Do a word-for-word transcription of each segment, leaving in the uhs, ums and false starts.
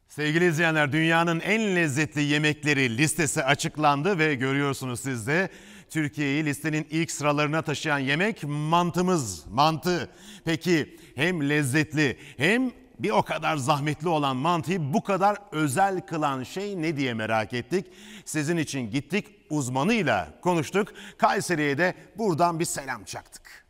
Sevgili izleyenler, dünyanın en lezzetli yemekleri listesi açıklandı ve görüyorsunuz siz de Türkiye'yi listenin ilk sıralarına taşıyan yemek mantımız, mantı. Peki hem lezzetli hem bir o kadar zahmetli olan mantıyı bu kadar özel kılan şey ne diye merak ettik. Sizin için gittik, uzmanıyla konuştuk. Kayseri'ye de buradan bir selam çaktık.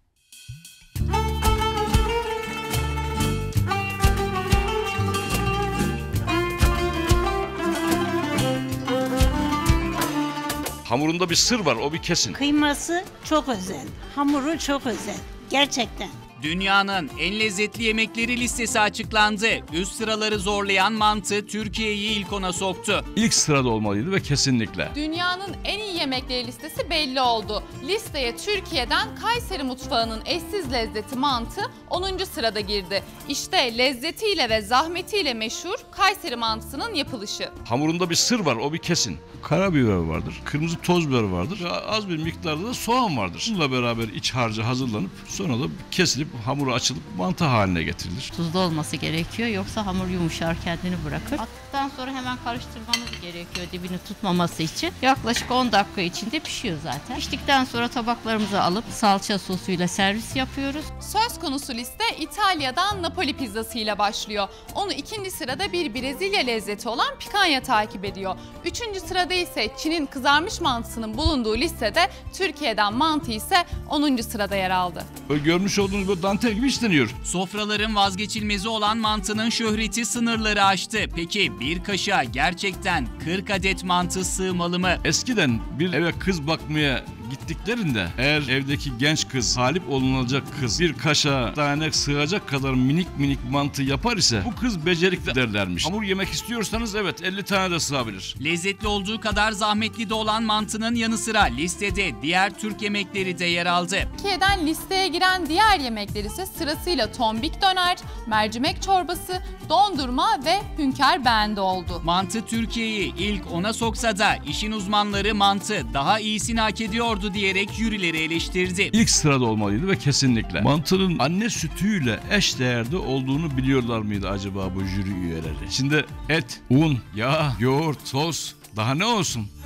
Hamurunda bir sır var, o bir kesin. Kıyması çok özel, hamuru çok özel. Gerçekten. Dünyanın en lezzetli yemekleri listesi açıklandı. Üst sıraları zorlayan mantı Türkiye'yi ilk ona soktu. İlk sırada olmalıydı ve kesinlikle. Dünyanın en iyi yemekleri listesi belli oldu. Listeye Türkiye'den Kayseri mutfağının eşsiz lezzeti mantı onuncu sırada girdi. İşte lezzetiyle ve zahmetiyle meşhur Kayseri mantısının yapılışı. Hamurunda bir sır var, o bir kesin. Karabiber vardır, kırmızı toz biber vardır ve az bir miktarda da soğan vardır. Bununla beraber iç harcı hazırlanıp sonra da kesilip hamuru açılıp mantı haline getirilir. Tuzlu olması gerekiyor, yoksa hamur yumuşar, kendini bırakır. Attıktan sonra hemen karıştırmamız gerekiyor dibini tutmaması için. Yaklaşık on dakika içinde pişiyor zaten. Piştikten sonra tabaklarımıza alıp salça sosuyla servis yapıyoruz. Söz konusu liste İtalya'dan Napoli pizzasıyla başlıyor. Onu ikinci sırada bir Brezilya lezzeti olan picanha takip ediyor. Üçüncü sırada ise Çin'in kızarmış mantısının bulunduğu listede Türkiye'den mantı ise onuncu sırada yer aldı. Böyle görmüş olduğunuz böyle dantel gibi işleniyor. Sofraların vazgeçilmezi olan mantının şöhreti sınırları aştı. Peki bir kaşığa gerçekten kırk adet mantı sığmalı mı? Eskiden bir eve kız bakmaya gittiklerinde eğer evdeki genç kız, talip olunacak kız bir kaşığa tane sığacak kadar minik minik mantı yapar ise bu kız becerikli derlermiş. Hamur yemek istiyorsanız evet elli tane de sığabilir. Lezzetli olduğu kadar zahmetli de olan mantının yanı sıra listede diğer Türk yemekleri de yer aldı. Türkiye'den listeye giren diğer yemekler ise sırasıyla tombik döner, mercimek çorbası, dondurma ve hünkâr beğendi oldu. Mantı Türkiye'yi ilk ona soksa da işin uzmanları mantı daha iyisini hak ediyordu diyerek jürileri eleştirdi. İlk sırada olmalıydı ve kesinlikle. Mantının anne sütüyle eş değerde olduğunu biliyorlar mıydı acaba bu jüri üyeleri? Şimdi et, un, yağ, yoğurt, sos daha ne olsun?